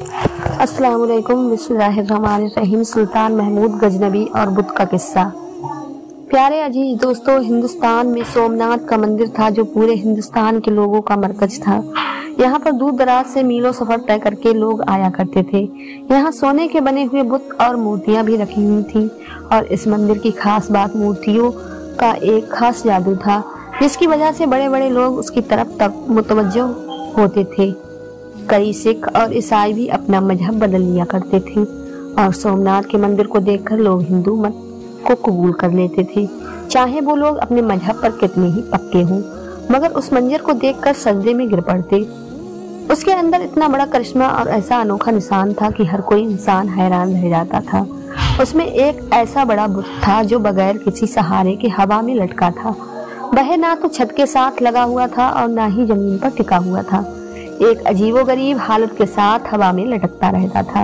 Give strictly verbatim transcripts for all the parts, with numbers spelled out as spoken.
अस्सलाम वालेकुम। बिस्मिल्लाहिर्रहमानिर्रहीम। सुल्तान महमूद गजनबी और बुत का किस्सा। प्यारे अजीज दोस्तों, हिंदुस्तान में सोमनाथ का मंदिर था जो पूरे हिंदुस्तान के लोगों का मरकज था। यहाँ पर दूर दराज से मीलों सफर तय करके लोग आया करते थे। यहाँ सोने के बने हुए बुत और मूर्तियां भी रखी हुई थी और इस मंदिर की खास बात मूर्तियों का एक खास जादू था, जिसकी वजह से बड़े बड़े लोग उसकी तरफ तक मुतवज्जो होते थे। कई सिख और ईसाई भी अपना मजहब बदल लिया करते थे और सोमनाथ के मंदिर को देखकर लोग हिंदू मत को कबूल कर लेते थे, चाहे वो लोग अपने मजहब पर कितने ही पक्के हों। मगर उस मंदिर को देखकर सजदे में गिर पड़ते। उसके अंदर इतना बड़ा करिश्मा और ऐसा अनोखा निशान था कि हर कोई इंसान हैरान रह जाता था। उसमें एक ऐसा बड़ा बुत था जो बगैर किसी सहारे के हवा में लटका था। वह ना तो छत के साथ लगा हुआ था और ना ही जमीन पर टिका हुआ था। एक अजीबोगरीब हालत के साथ हवा में लटकता रहता था।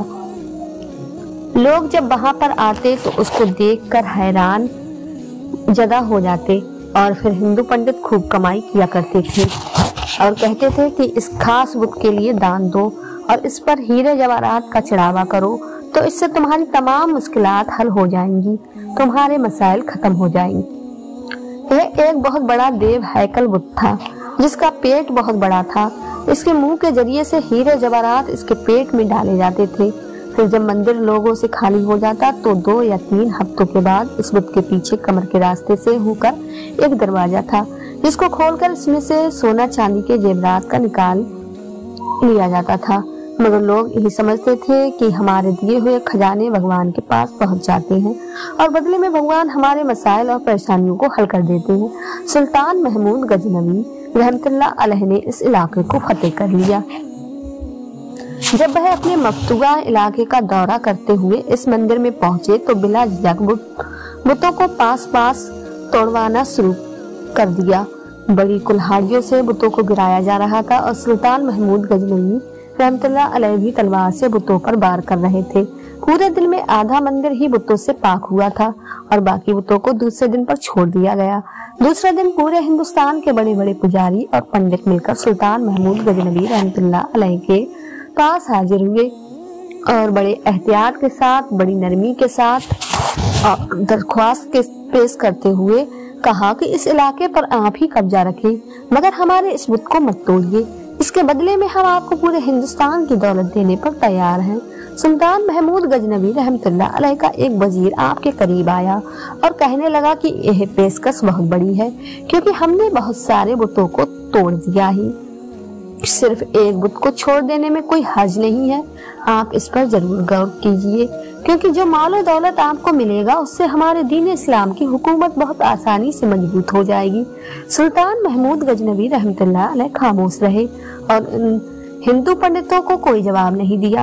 लोग जब वहां पर आते तो उसको देखकर हैरान जदा हो जाते और फिर हिंदू पंडित खूब कमाई किया करते थे और कहते थे कि इस खास बुत के लिए दान दो और इस पर हीरे जवाहरात का चढ़ावा करो, तो इससे तुम्हारी तमाम मुश्किलात हल हो जाएंगी, तुम्हारे मसाइल खत्म हो जाएंगे। यह एक बहुत बड़ा देव हैकल बुत था जिसका पेट बहुत बड़ा था। इसके मुंह के जरिए से हीरे जवाहरात इसके पेट में डाले जाते थे। फिर जब मंदिर लोगों से खाली हो जाता तो दो या तीन हफ्तों के बाद इस बुत के पीछे कमर के रास्ते से होकर एक दरवाजा था, जिसको खोलकर इसमें से सोना चांदी के जेवरात का निकाल लिया जाता था। मगर लोग यही समझते थे कि हमारे दिए हुए खजाने भगवान के पास पहुंच जाते हैं और बदले में भगवान हमारे मसाइल और परेशानियों को हल कर देते हैं। सुल्तान महमूद गजनवी रहमतुल्लाह अलैह ने इस इलाके को फतेह कर लिया। जब वह अपने मकतूबा इलाके का दौरा करते हुए इस मंदिर में पहुंचे तो बिला झिझक बुतों को पास पास तोड़वाना शुरू कर दिया। बड़ी कुल्हाड़ियों से बुतों को गिराया जा रहा था और सुल्तान महमूद गजनवी रहमतुल्लाह अलैह भी तलवार से बुतों पर वार कर रहे थे। पूरे दिन में आधा मंदिर ही बुतों से पाक हुआ था और बाकी बुतों को दूसरे दिन पर छोड़ दिया गया। दूसरे दिन पूरे हिंदुस्तान के बड़े बड़े पुजारी और पंडित मिलकर सुल्तान महमूद गजनवी रहमतुल्लाह अलैह के पास हाजिर हुए और बड़े एहतियात के साथ, बड़ी नरमी के साथ दरख्वास्त के पेश करते हुए कहा कि इस इलाके पर आप ही कब्जा रखें, मगर हमारे इस बुत को मत तोड़िए। इसके बदले में हम आपको पूरे हिंदुस्तान की दौलत देने पर तैयार हैं। सुल्तान महमूद गजनवी रहमतुल्लाह अलैह का एक वजीर आपके करीब आया और कहने लगा कि यह पेशकश बहुत बड़ी है, क्योंकि हमने बहुत सारे बुतों को तोड़ दिया ही, सिर्फ एक बुत को छोड़ देने में कोई हर्ज नहीं है। आप इस पर जरूर गौर कीजिए, क्योंकि जो माल दौलत आपको मिलेगा उससे हमारे दीन इस्लाम की हुकूमत बहुत आसानी से मजबूत हो जाएगी। सुल्तान महमूद गजनवी रहमतुल्लाह अलैह खामोश रहे और हिंदू पंडितों को कोई जवाब नहीं दिया।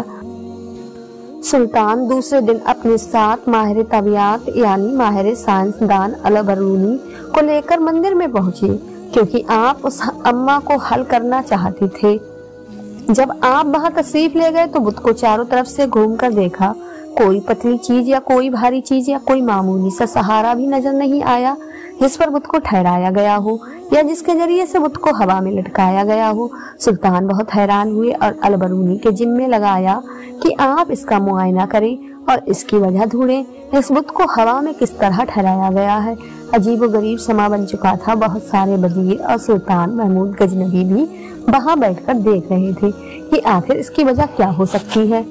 सुल्तान दूसरे दिन अपने साथ माहिर तबियात यानी माहिर साइंसदान अल-बरूनी को लेकर मंदिर में पहुंचे, क्योंकि आप उस अम्मा को हल करना चाहते थे। जब आप वहां तशरीफ ले गए तो बुत को चारों तरफ से घूमकर देखा। कोई पतली चीज या कोई भारी चीज या कोई मामूली सा सहारा भी नजर नहीं आया जिस पर बुत को ठहराया गया हो या जिसके जरिए से बुत को हवा में लटकाया गया हो। सुल्तान बहुत हैरान हुए और अल-बरूनी के जिम्मे लगाया कि आप इसका मुआयना करें और इसकी वजह ढूंढें, इस बुत को हवा में किस तरह ठहराया गया है। अजीब गरीब समा बन चुका था। बहुत सारे वजीर और सुल्तान महमूद गजनवी भी वहां बैठकर देख रहे थे कि आखिर इसकी वजह क्या हो सकती है।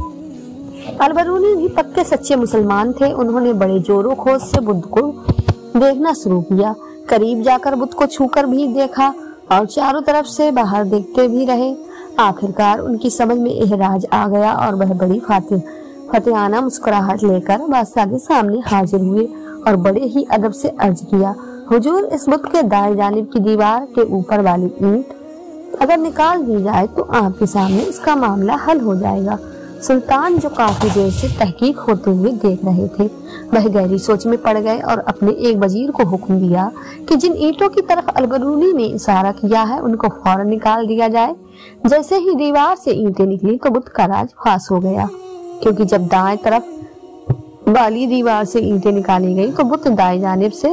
अल-बरूनी भी पक्के सच्चे मुसलमान थे। उन्होंने बड़े जोरों खोज से बुत को देखना शुरू किया। करीब जाकर बुत को छूकर भी देखा और चारों तरफ से बाहर देखते भी रहे। आखिरकार उनकी समझ में यह राज आ गया और वह बड़ी फातिह फतेहाना मुस्कुराहट लेकर बादशाह के सामने हाजिर हुए और बड़े ही अदब से अर्ज किया, हुजूर, इस बुत के दाएं जानिब की दीवार के ऊपर वाली ईंट अगर निकाल दी जाए तो आपके सामने इसका मामला हल हो जाएगा। सुल्तान, जो काफी देर से तहकीक होते हुए देख रहे थे, वह गहरी सोच में पड़ गए और अपने एक वजीर को हुक्म दिया कि जिन ईंटों की तरफ अल-बरूनी ने इशारा किया है उनको फौरन निकाल दिया जाए। जैसे ही दीवार से ईंटें निकली तो बुत का राज फास हो गया, क्योंकि जब दाएं तरफ वाली दीवार से ईंटें निकाली गई तो बुत दाएं जानिब से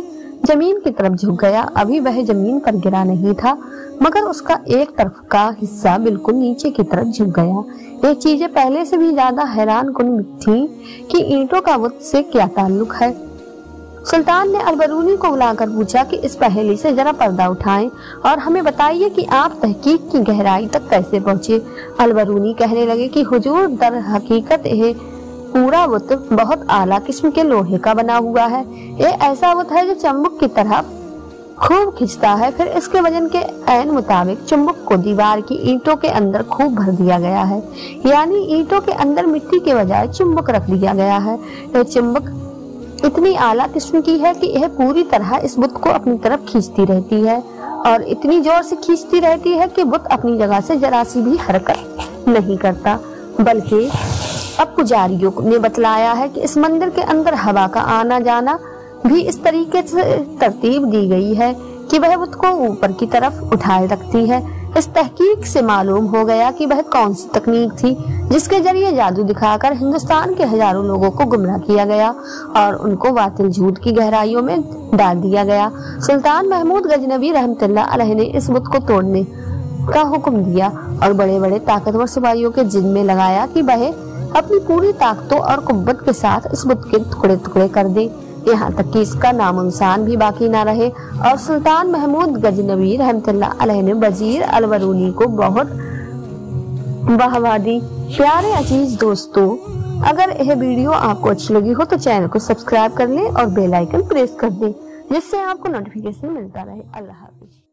जमीन की तरफ झुक गया। अभी वह जमीन पर गिरा नहीं था, मगर उसका एक तरफ का हिस्सा बिल्कुल नीचे की तरफ झुक गया। ये चीजें पहले से भी ज्यादा हैरान कुन थी कि ईंटों का बुत से क्या ताल्लुक है। सुल्तान ने अलबरूनी को बुलाकर पूछा कि इस पहेली से जरा पर्दा उठाएं और हमें बताइए कि आप तहकीक की गहराई तक कैसे पहुँचे। अलबरूनी कहने लगे कि हुजूर, दर हकीकत ये पूरा बुत बहुत आला किस्म के लोहे का बना हुआ है। ये ऐसा बुत है जो चुंबक की तरह खूब खिंचता है। फिर इसके वजन के ऐन मुताबिक चुंबक को दीवार की ईंटों के अंदर खूब भर दिया गया है, यानी ईंटों के अंदर मिट्टी के बजाय चुंबक रख दिया गया है। यह चुंबक इतनी आला किस्म की है कि यह पूरी तरह इस बुत को अपनी तरफ खींचती रहती है और इतनी जोर से खींचती रहती है कि बुत अपनी जगह से जरा सी भी हरकत नहीं करता। बल्कि अब पुजारियों ने बतलाया है कि इस मंदिर के अंदर हवा का आना जाना भी इस तरीके से तरतीब दी गई है कि वह बुत को ऊपर की तरफ उठाए रखती है। इस तहकीक से मालूम हो गया कि वह कौन सी तकनीक थी जिसके जरिए जादू दिखाकर हिंदुस्तान के हजारों लोगों को गुमराह किया गया और उनको बातिल झूठ की गहराइयों में डाल दिया गया। सुल्तान महमूद गजनबी रहमतुल्लाह अलैह ने इस बुत को तोड़ने का हुक्म दिया और बड़े बड़े ताकतवर सिपाहियों के जिम्मे लगाया कि वह अपनी पूरी ताकतों और कुव्वत के साथ इस बुत के टुकड़े टुकड़े कर दे, यहाँ तक कि इसका नामो निशान भी बाकी ना रहे। और सुल्तान महमूद गजनबी रहमतुल्लाह अलैह ने वजीर अलबरूनी को बहुत वाहवाह दी। प्यारे अजीज दोस्तों, अगर यह वीडियो आपको अच्छी लगी हो तो चैनल को सब्सक्राइब कर लें और बेल आइकन प्रेस कर दें, जिससे आपको नोटिफिकेशन मिलता रहे। अल्लाह हाफिज।